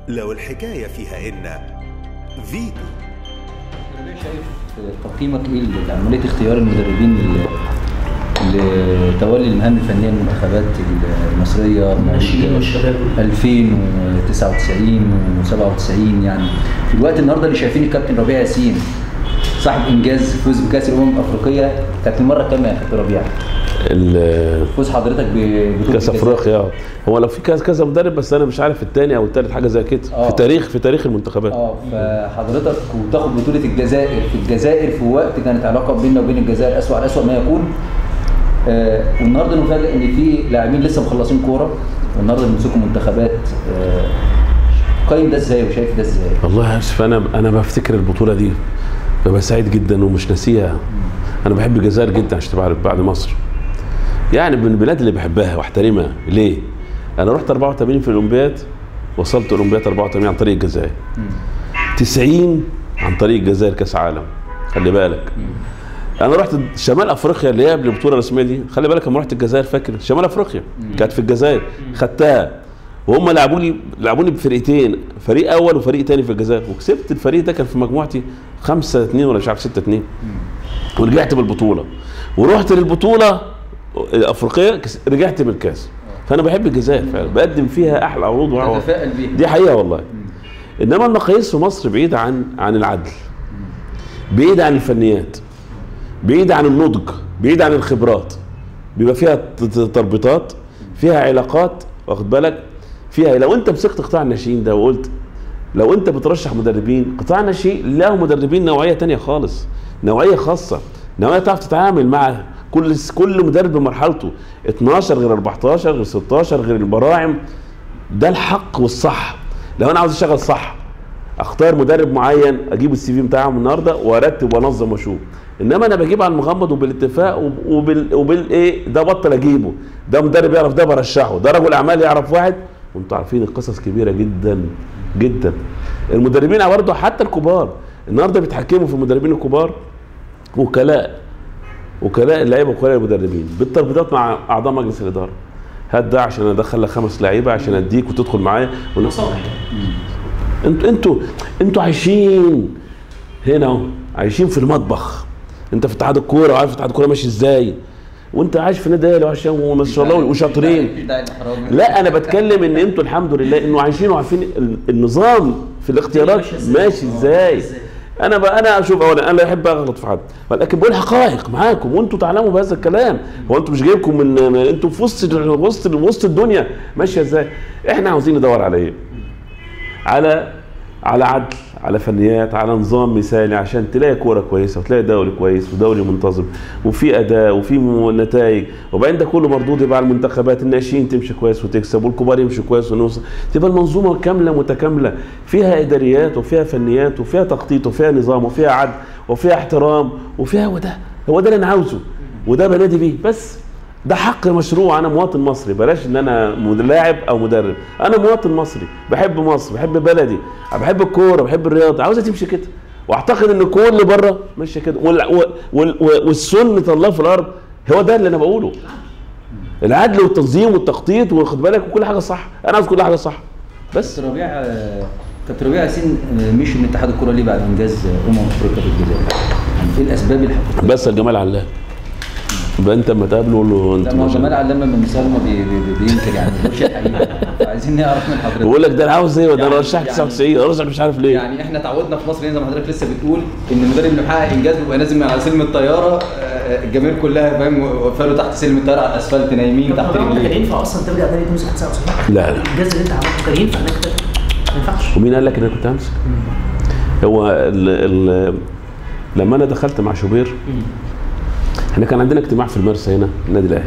لو الحكاية فيها إن فيتو. شايف تقييمك ايه لعمليه اختيار المدربين لتولي المهام الفنيه للمنتخبات المصريه الناشئين والشباب 2099 و97 يعني في الوقت النهارده اللي شايفين الكابتن ربيع ياسين صاحب انجاز فوز بكاس الامم الافريقيه. كانت المره كام يا كابتن ربيع؟ فوز حضرتك ببطوله كاس افريقيا. هو لو في كذا مدرب بس انا مش عارف الثاني او الثالث حاجه زي كده في تاريخ المنتخبات. فحضرتك وتاخد بطوله الجزائر في وقت كانت علاقه بيننا وبين الجزائر اسوء ما يكون. والنهارده نفاجئ ان في لاعبين لسه مخلصين كوره والنهارده بيمسكوا منتخبات. قيم ده ازاي وشايف ده ازاي؟ والله اسف انا بفتكر البطوله دي ببقى سعيد جدا ومش ناسيها. انا بحب الجزائر جدا عشان تبقى بعد مصر، يعني من البلاد اللي بحبها واحترمها. ليه؟ انا رحت 84 في الاولمبياد، وصلت اولمبياد 84 عن طريق الجزائر، 90 عن طريق الجزائر كاس عالم. خلي بالك انا رحت شمال افريقيا اللي هي قبل البطوله الرسميه دي. خلي بالك لما رحت الجزائر، فاكر شمال افريقيا كانت في الجزائر، خدتها وهم لعبوني بفرقتين، فريق اول وفريق ثاني في الجزائر، وكسبت الفريق ده. كان في مجموعتي 5-2 ولا مش عارف 6-2، ورجعت بالبطوله. ورحت للبطوله الافريقيه رجعت بالكاس. فانا بحب الجزائر فعلا، بقدم فيها احلى عروض دي حقيقه والله. انما المقاييس في مصر بعيده عن العدل، بعيده عن الفنيات، بعيده عن النضج، بعيده عن الخبرات. بيبقى فيها تربيطات، فيها علاقات، واخد بالك فيها. لو انت مسكت قطاع الناشئين ده وقلت لو انت بترشح مدربين قطاع الناشئين، له مدربين نوعيه ثانيه خالص، نوعيه خاصه، نوعيه تعرف تتعامل مع كل مدرب بمرحلته. 12 غير 14 غير 16 غير البراعم. ده الحق والصح. لو انا عاوز اشتغل صح اختار مدرب معين، اجيب السي في بتاعهم النهارده وارتب وانظم واشوف. انما انا بجيب على المغمض وبالاتفاق وبالايه، ده بطل اجيبه، ده مدرب يعرف، ده برشحه، ده رجل اعمال يعرف واحد. وانتوا عارفين القصص كبيره جدا جدا. المدربين برضه حتى الكبار النهارده بيتحكموا في المدربين الكبار، وكلاء اللعيبه وكلاء المدربين بالتربيطات مع اعضاء مجلس الاداره. هات ده عشان ادخل لك 5 لعيبه عشان اديك وتدخل معايا انتوا عايشين هنا اهو، عايشين في المطبخ. انت في اتحاد الكوره وعارف اتحاد الكوره ماشي ازاي، وانت عايش في نادي اهلي وعشان ما شاء الله وشاطرين. لا انا بتكلم ان انتوا الحمد لله انه عايشين وعارفين النظام في الاختيارات ماشي ازاي. انا اشوف اولا، انا لا احب اغلط في حد، ولكن بقول حقائق معاكم وانتوا تعلموا بهذا الكلام. هو انتوا مش جايبكم من انتوا في وسط الدنيا ماشيه ازاي. احنا عاوزين ندور على ايه؟ على عدل، على فنيات، على نظام مثالي، عشان تلاقي كوره كويسه وتلاقي دوري كويس ودوري منتظم وفي اداء وفي نتائج. وبعدين ده كله مردود يبقى على المنتخبات، الناشئين تمشي كويس وتكسب، والكبار يمشوا كويس ونوصل. تبقى المنظومه كامله متكامله، فيها اداريات وفيها فنيات وفيها تخطيط وفيها نظام وفيها عدل وفيها احترام وفيها هو ده اللي انا عاوزه وده بنادي بيه. بس ده حق مشروع. انا مواطن مصري، بلاش ان انا لاعب او مدرب. انا مواطن مصري، بحب مصر، بحب بلدي، بحب الكوره، بحب الرياضه، عاوزها تمشي كده. واعتقد ان كل بره ماشيه كده، والسنه الله في الارض هو ده اللي انا بقوله. العدل والتنظيم والتخطيط واخد بالك وكل حاجه صح. انا عاوز كل حاجه صح. بس كابتن ربيع ياسين مشي من اتحاد الكوره ليه بعد انجاز افريقيا في الجزائر؟ يعني ايه الاسباب الحقيقيه؟ بس الجمال علام. يبقى انت لما تقابله قول له انت ما هو جمال علام من مثال ما بينكر يعني مش الحقيقه. عايزين نعرف من حضرتك. بقول لك ده انا عاوز ايه، ده انا رشحت 99 ارشح مش عارف ليه. يعني احنا اتعودنا في مصر زي ما حضرتك لسه بتقول ان المدرب اللي محقق انجاز بيبقى نازل على سلم الطياره، الجماهير كلها فاهم وقفلوا تحت سلم الطياره على الاسفلت نايمين تحت رجليه. كان ينفع اصلا ترجع تاني تمسك 99؟ لا الانجاز اللي انت عملته كان ينفع انك ما ينفعش. ومين قال لك ان انا كنت همسك؟ هو لما انا دخلت مع شوبير، احنا كان عندنا اجتماع في المرسى هنا النادي الاهلي،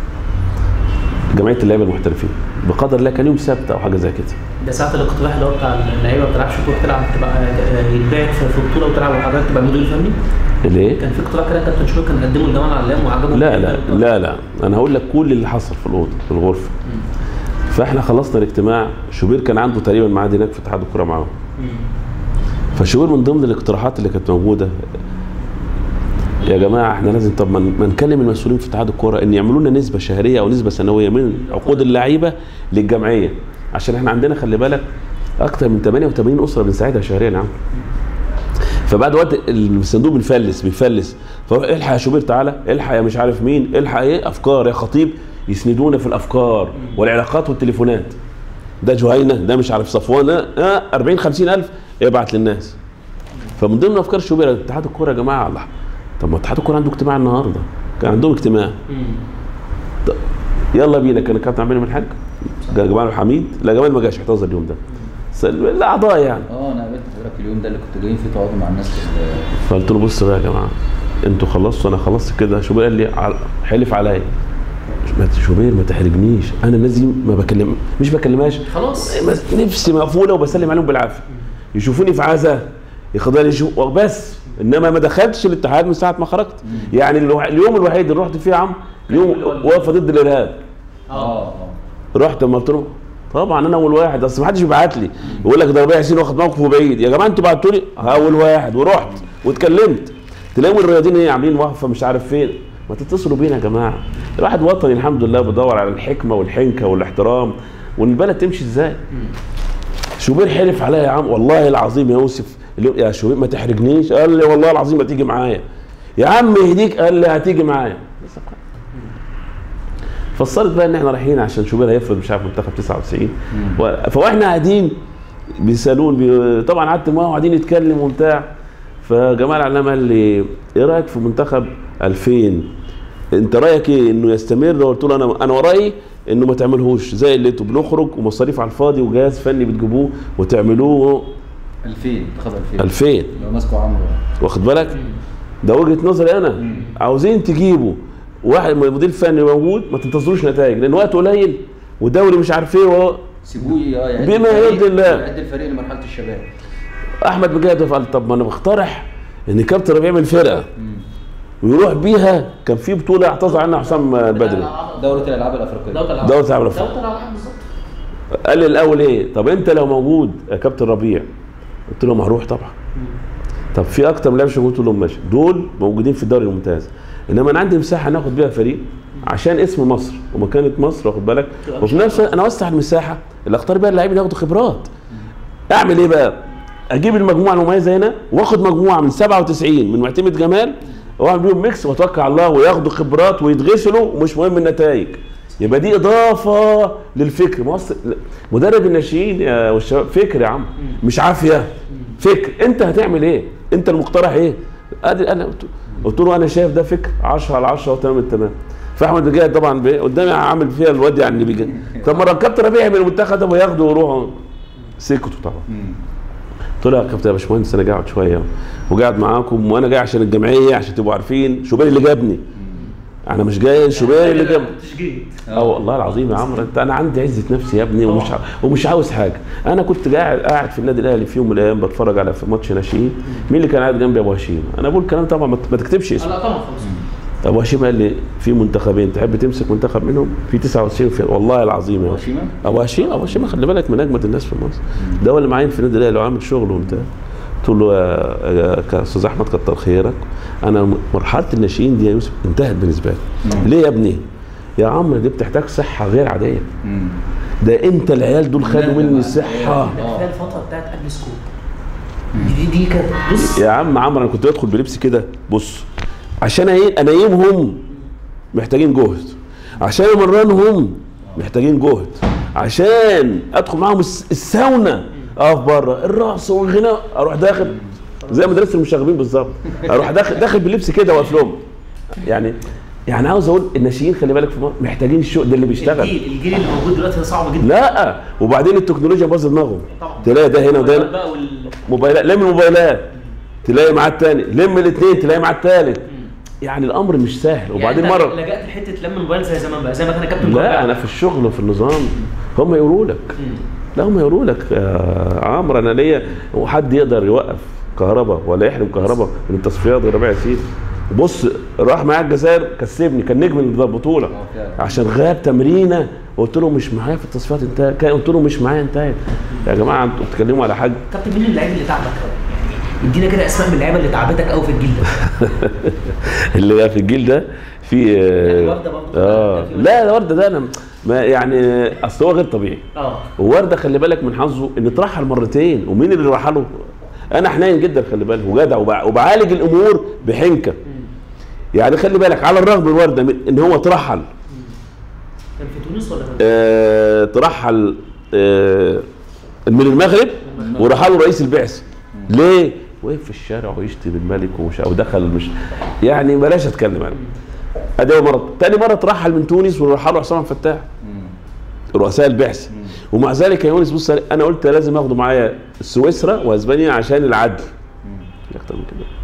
جمعيه اللعيبه المحترفين، بقدر الله كان يوم سبت او حاجه زي كده. ده ساعه الاقتراح اللي هو بتاع اللعيبه ما بتلعبش تروح تلعب تبقى يتباعد في بطوله وتلعب وحضرتك تبقى مدير فني. ليه؟ كان في اقتراح كده كابتن شوبير كان قدمه لجمال علام وعجبه. لا انا هقول لك كل اللي حصل في الاوضه في الغرفه. فاحنا خلصنا الاجتماع، شوبير كان عنده تقريبا ميعاد هناك في اتحاد الكوره معاهم. فشوبير من ضمن الاقتراحات اللي كانت موجوده، يا جماعه احنا لازم طب ما نكلم المسؤولين في اتحاد الكوره ان يعملوا لنا نسبه شهريه او نسبه سنويه من عقود اللعيبه للجمعيه، عشان احنا عندنا خلي بالك اكتر من 88 اسره بنساعدها شهريا يا عم. فبعد وقت الصندوق بيفلس فروح الحق يا شوبير تعالى، الحق يا مش عارف مين، الحق ايه افكار يا خطيب، يسندونا في الافكار والعلاقات والتليفونات. ده جهينه، ده مش عارف صفوان، 40 50 الف ابعت للناس. فمن ضمن افكار شوبير اتحاد الكوره يا جماعه، الله طب ما اتحاد الكوره عنده اجتماع النهارده، كان عندهم اجتماع. طب يلا بينا، كان الكابتن عبد المنعم الحاج جمال الحميد، لا جمال ما جاش اعتذر اليوم ده، الاعضاء يعني. انا قابلت حضرتك اليوم ده اللي كنت جايين فيه تقعدوا مع الناس فقلت له بص بقى يا جماعه انتوا خلصتوا انا خلصت كده. شوبير قال لي حلف عليا، شوبير ما تحرجنيش، انا الناس دي ما بكلم مش بكلمهاش خلاص، نفسي مقفوله وبسلم عليهم بالعافيه، يشوفوني في عزا ياخدوني يشوفوا بس، انما ما دخلتش الاتحاد من ساعه ما خرجت. يعني اليوم الوحيد اللي رحت فيه يا عم يوم وقفه ضد الارهاب. رحت لما قلت له طبعا انا اول واحد، اصل ما حدش بيبعت لي يقول لك ده ربيع ياسين واخد موقف بعيد، يا جماعه انتوا بعتوا لي اول واحد ورحت واتكلمت. تلاقوا الرياضيين ايه عاملين وقفه مش عارف فين، ما تتصلوا بينا يا جماعه. الواحد وطني الحمد لله بيدور على الحكمه والحنكه والاحترام وان البلد تمشي ازاي. شوبير حلف عليا يا عم والله العظيم يا يوسف، يا شوبير ما تحرجنيش، قال لي والله العظيم ما تيجي معايا يا عم يهديك، قال لي هتيجي معايا. فصلت بقى ان احنا رايحين عشان شوبير هيفرض مش عارف منتخب 99 فاحنا قاعدين بيسالون طبعا قعدت معاهم قاعدين نتكلم وبتاع. فجمال علام قال لي ايه رايك في منتخب 2000؟ انت رايك ايه انه يستمر؟ قلت له انا ورايي انه ما تعملهوش زي اللي انتوا بنخرج ومصاريف على الفاضي وجهاز فني بتجيبوه وتعملوه 2000 منتخب 2000 لو ماسكوا عمرو واخد بالك؟ ده وجهه نظري انا. عاوزين تجيبوا واحد مدير فني موجود ما تنتظروش نتائج لان وقت قليل ودوري مش عارف ايه وهو سيبوه بما يرضي الله يعد الفريق لمرحله الشباب. احمد مجاهد قال طب ما انا بقترح ان كابتن ربيع يعمل فرقه ويروح بيها. كان في بطوله اعتذر عنها حسام البدري، دوره الالعاب الافريقيه، دوره الالعاب الافريقيه. قال لي الاول ايه؟ طب انت لو موجود يا كابتن ربيع؟ قلت له هروح طبعا. طب في اكتر من لاعب قلت لهم ماشي، دول موجودين في الدوري الممتاز، انما انا عندي مساحه ناخد بيها فريق عشان اسم مصر ومكانه مصر واخد بالك، وفي نفس الوقت انا اوسع المساحه اللي اختار بيها اللاعبين ياخدوا خبرات. اعمل ايه بقى؟ اجيب المجموعه المميزه هنا واخد مجموعه من 97 من معتمد جمال واعمل بيهم ميكس واتوكل على الله وياخدوا خبرات ويتغسلوا ومش مهم النتائج. يبقى دي اضافه للفكر. مدرب الناشئين يا والشباب فكر يا عم مش عافيه، فكر. انت هتعمل ايه؟ انت المقترح ايه؟ ادي انا قلت له انا شايف ده فكر 10 على 10 وتمام التمام. فاحمد مجاهد طبعا قدامي عامل فيها الواد يعني بيجي. طب ما كابتن ربيع من المنتخب ده وياخدوا ويروحوا، سكتوا طبعا. قلت له يا كابتن يا باشمهندس انا قاعد شويه وقاعد معاكم وانا جاي عشان الجمعيه عشان تبقوا عارفين شوبير اللي جابني. انا مش جاي شوبير اللي جابني. والله العظيم يا عمرو انا عندي عزه نفسي يا ابني ومش عاوز حاجه. انا كنت قاعد في النادي الاهلي في يوم من الايام بتفرج على ماتش ناشئين. مين اللي كان قاعد جنبي؟ ابو هشيم. انا بقول الكلام طبعا ما تكتبش اسمه. لا طبعا خلاص. ابو هشيم قال لي في منتخبين تحب تمسك منتخب منهم؟ في 99 في والله العظيم يا ابو هشيم خلي بالك من اجمد الناس في مصر. ده هو اللي معين في النادي الاهلي وعامل شغل وبتاع. قلت له يا استاذ احمد كتر خيرك، انا مرحله الناشئين دي يا يوسف انتهت بالنسبه لي. ليه يا ابني؟ يا عمرو دي بتحتاج صحه غير عاديه. ده انت العيال دول خدوا مني الصحه. ده الفتره بتاعت قبل سكوب دي كانت بص يا عم عمرو انا كنت بدخل بلبس كده بص عشان انيمهم محتاجين جهد، عشان امرنهم محتاجين جهد، عشان ادخل معاهم الساونا اقف بره الرقص والغناء اروح داخل زي مدرسه المشاغبين بالظبط، اروح داخل باللبس كده واقف لهم. يعني عاوز اقول الناشئين خلي بالك في مصر محتاجين الشغل ده اللي بيشتغل. الجيل اللي موجود دلوقتي صعب جدا. لا وبعدين التكنولوجيا باظت دماغهم. تلاقي ده هنا وده هنا موبايلات، لم الموبايلات تلاقي معاه الثاني، لم الاثنين تلاقي معاه الثالث. يعني الامر مش سهل. وبعدين يعني مره لجأت لحته لم الموبايل زي زمان بقى زي ما كان كابتن. لا انا في الشغل وفي النظام هم يقولوا لك. لا هم يقولوا لك يا عمرو انا ليا وحد يقدر يوقف كهرباء ولا يحرم كهرباء من التصفيات غير ربيع ياسين. بص راح معايا الجزائر كسبني، كان نجم البطوله عشان غاب تمرينه. قلت له مش معايا في التصفيات انتهى. قلت له مش معايا انتهى. يا جماعه انتوا بتتكلموا على حاجه. كابتن مين اللعيب اللي تعبك؟ ادينا كده اسماء من اللعيبه اللي تعبتك قوي في الجيل ده. اللي في الجيل ده في يعني ورده برضه. لا ورده ده انا ما يعني اصل هو غير طبيعي. وورده خلي بالك من حظه ان اترحل مرتين، ومين اللي رحله؟ انا حنين جدا خلي بالك وجدع وبعالج الامور بحنكه. يعني خلي بالك على الرغم من ورده ان هو اترحل. كان في تونس ولا ترحل من المغرب ورحله رئيس البعثه. ليه؟ وقف في الشارع ويشتم الملك ودخل مش يعني بلاش اتكلم عنه. ادي اول مره، ثاني مره ترحل من تونس ورحله حسام عبد الفتاح رؤساء البعثه. ومع ذلك يا يونس بص انا قلت لازم اخده معايا سويسرا واسبانيا عشان العدل. اكتر من كده.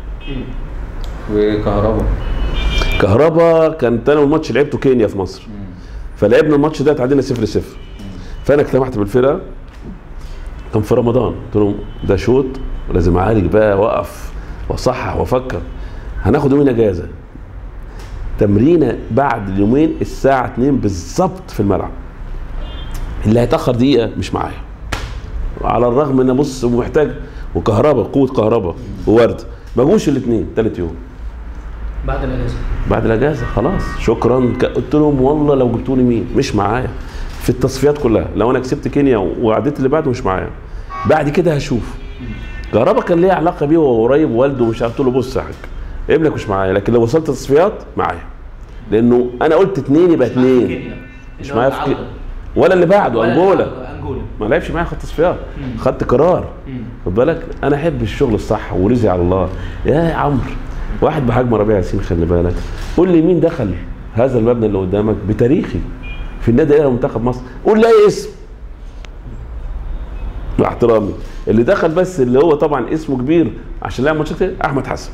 كهربا كانت انا والماتش لعبته كينيا في مصر. فلعبنا الماتش ده تعادلنا 0-0. فانا اجتمعت بالفرقه كان في رمضان، قلت لهم ده شوط ولازم اعالج بقى واقف واصحح وافكر. هناخد يومين اجازه. تمرينه بعد يومين الساعه 2 بالظبط في الملعب. اللي هيتاخر دقيقه مش معايا. على الرغم ان بص محتاج وكهربا قوه كهربا وورد ما جوش الاثنين ثالث يوم. بعد الاجازه خلاص شكرا. قلت لهم والله لو جبتوني مين مش معايا في التصفيات كلها. لو انا كسبت كينيا وعديت اللي بعده مش معايا. بعد كده هشوف. كهربا كان ليه علاقه بيه وهو قريب والده ومش عارف. قلت له بص يا حاج ابنك مش معايا، لكن لو وصلت التصفيات معايا. لانه انا قلت 2 يبقى 2 مش معايا في ولا اللي بعده انجولا ما لعبش معايا. خدت تصفيات خدت قرار. خد بالك انا احب الشغل الصح ورزقي على الله. يا عمرو واحد بحجم ربيع ياسين خلي بالك، قول لي مين دخل هذا المبنى اللي قدامك بتاريخي في النادي الاهلي ومنتخب مصر؟ قول لي اي اسم مع احترامي. اللي دخل بس اللي هو طبعا اسمه كبير عشان لعب ماتشات احمد حسن.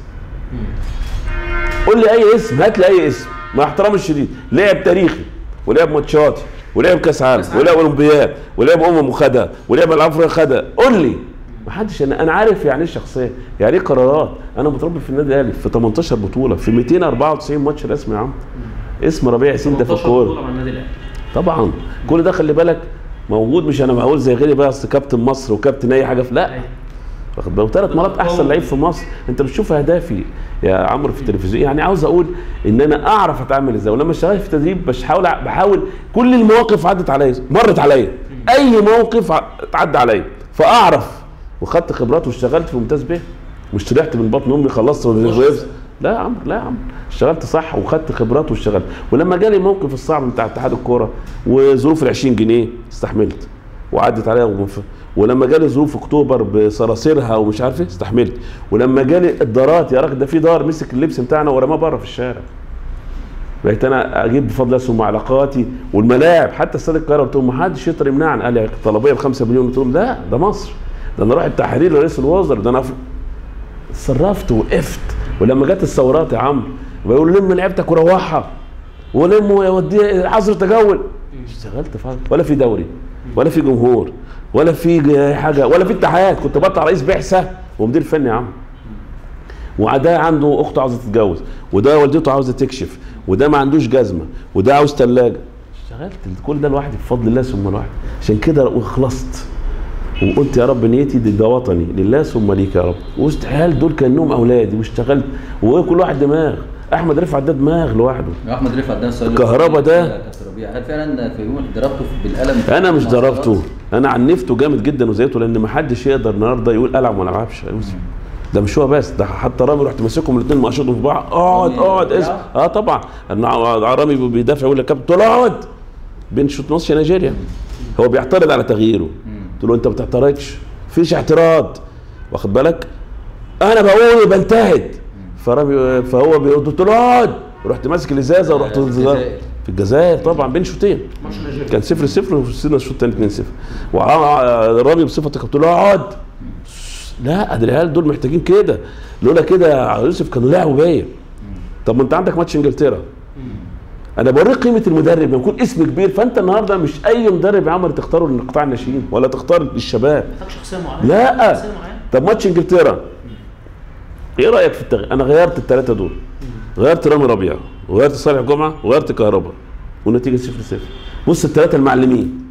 قول لي اي اسم، هات لي اي اسم مع احترامي الشديد. لعب تاريخي ولعب ماتشاتي ولعب كاس عالم ولعب اولمبياد ولعب وخدها ولعب الافريقيا خدها. قول لي ما حدش. انا عارف يعني ايه شخصيه، يعني ايه قرارات. انا متربي في النادي الاهلي في 18 بطوله في 294 ماتش رسمي يا عم. اسم ربيع ياسين ده في الكوره طبعا. كل ده خلي بالك موجود. مش انا بقول زي غيري بقى اصل كابتن مصر وكابتن اي حاجه لا واخد بالك. 3 مرات احسن لعيب في مصر. انت بتشوف اهدافي يا عمرو في التلفزيون. يعني عاوز اقول ان انا اعرف اتعامل ازاي. ولما اشتغلت في التدريب بحاول كل المواقف عدت عليا مرت عليا. اي موقف اتعدى عليا فاعرف. وخدت خبرات واشتغلت في ممتاز به واشتريت من بطن امي خلصت. لا يا عمرو لا يا عمرو اشتغلت صح وخدت خبرات واشتغلت. ولما جالي الموقف الصعب بتاع اتحاد الكوره وظروف ال20 جنيه استحملت وعدت عليها. ولما جالي ظروف اكتوبر بصراصيرها ومش عارف ايه استحملت. ولما جالي الدارات يا راجل ده في دار مسك اللبس بتاعنا ورماه بره في الشارع. بقيت انا اجيب بفضل الله ثم علاقاتي والملاعب حتى استاد القاهره. قلت لهم ما حدش يقدر يمنعني. قال لي طلبيه ب5 مليون. قلت لهم لا ده مصر، ده انا رايح التحرير لرئيس الوزراء، ده انا اتصرفت وقفت. ولما جت الثورات يا عم بيقولوا لم لعبتك وروحها ولم يوديها عصر تجول. اشتغلت فعلا. ولا في دوري ولا في جمهور ولا في حاجه ولا في اتحاد. كنت بطلع رئيس بعثه ومدير فني يا عم. وده عنده اخته عاوزه تتجوز وده والدته عاوزه تكشف وده ما عندوش جزمه وده عاوز ثلاجه. اشتغلت كل ده لوحدي بفضل الله ثم لوحدي. عشان كده وخلصت وقلت يا رب نيتي ده وطني لله ثم ليك يا رب. واستحال دول كانهم اولادي واشتغلت. وكل واحد دماغ. احمد رفعت ده دماغ لوحده. احمد رفعت ده كهربا ده هل فعلا في يوم ضربته بالقلم؟ انا مش ضربته، انا عنفته جامد جدا وزيته. لان ما حدش يقدر النهارده يقول العب وما العبش يا يوسف. ده مش هو بس، ده حتى رامي رحت ماسكهم الاثنين مقشطهم في بعض. اقعد اسم. طبعا رامي بيدافع يقول لك كابتن اقعد بين شوط نص نيجيريا. هو بيعترض على تغييره. قلت له انت ما بتعترضش، مفيش اعتراض واخد بالك. انا بقول بنتهد. فهو قلت له اقعد. رحت ماسك الازازه ورحت في الجزائر طبعا بين شوطين كان 0-0 وصلنا الشوط الثاني 2-0. ورامي بصفتك قلت له اقعد. لا ده العيال دول محتاجين كده. لولا كده يا يوسف كانوا لعبوا باين. طب ما انت عندك ماتش انجلترا. انا بوريك قيمه المدرب لما يكون اسم كبير. فانت النهارده مش اي مدرب يا عمر تختاره لقطاع الناشئين ولا تختار للشباب. محتاج شخصيه معينه. لا طب ماتش انجلترا ايه رايك في التغيير؟ انا غيرت ال3 دول. غيرت رامي ربيعه وغيرت صالح جمعه وغيرت كهربا والنتيجه 0-0. بص ال3 المعلمين